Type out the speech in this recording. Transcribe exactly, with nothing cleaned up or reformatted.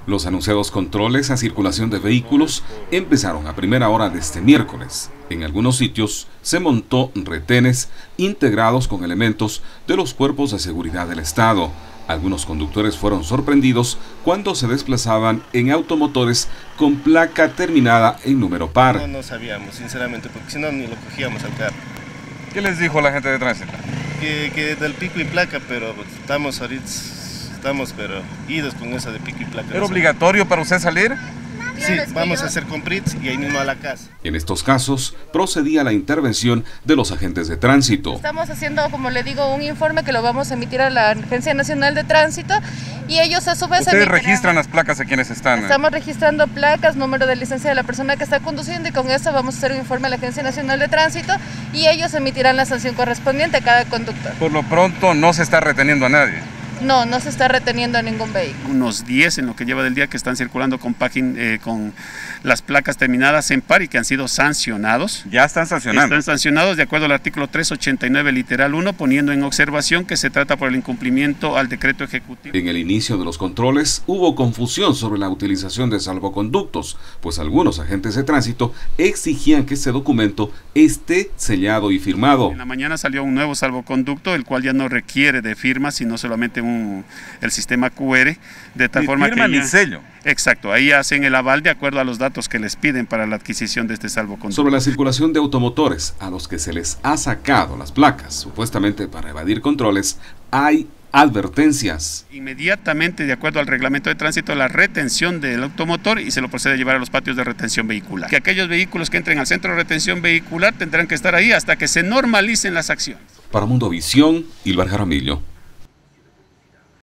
Los anunciados controles a circulación de vehículos empezaron a primera hora de este miércoles. En algunos sitios se montó retenes integrados con elementos de los cuerpos de seguridad del Estado. Algunos conductores fueron sorprendidos cuando se desplazaban en automotores con placa terminada en número par. No, no sabíamos, sinceramente, porque si no ni lo cogíamos al carro. ¿Qué les dijo la gente de tránsito? Que, que del pico y placa, pero estamos ahorita, estamos pero idos con esa de pico y placa. ¿Era obligatorio para usted salir? Sí, vamos a hacer compris y ahí mismo a la casa. En estos casos, procedía la intervención de los agentes de tránsito. Estamos haciendo, como le digo, un informe que lo vamos a emitir a la Agencia Nacional de Tránsito y ellos a su vez... ¿Ustedes registran las placas de quienes están? Estamos registrando placas, número de licencia de la persona que está conduciendo y con eso vamos a hacer un informe a la Agencia Nacional de Tránsito y ellos emitirán la sanción correspondiente a cada conductor. Por lo pronto no se está reteniendo a nadie. No, no se está reteniendo a ningún vehículo. Unos diez en lo que lleva del día que están circulando con, págin, eh, con las placas terminadas en par y que han sido sancionados. ¿Ya están sancionando? Están sancionados de acuerdo al artículo trescientos ochenta y nueve literal uno, poniendo en observación que se trata por el incumplimiento al decreto ejecutivo. En el inicio de los controles hubo confusión sobre la utilización de salvoconductos, pues algunos agentes de tránsito exigían que este documento esté sellado y firmado. En la mañana salió un nuevo salvoconducto, el cual ya no requiere de firma, sino solamente Un, el sistema Q R, de tal ni forma firma que ya, ni sello. Exacto, ahí hacen el aval de acuerdo a los datos que les piden para la adquisición de este salvoconducto. Sobre la circulación de automotores a los que se les ha sacado las placas, supuestamente para evadir controles, hay advertencias. Inmediatamente, de acuerdo al reglamento de tránsito, la retención del automotor y se lo procede a llevar a los patios de retención vehicular. Que aquellos vehículos que entren al centro de retención vehicular tendrán que estar ahí hasta que se normalicen las acciones. Para Mundo Visión, Ilvar Jaramillo.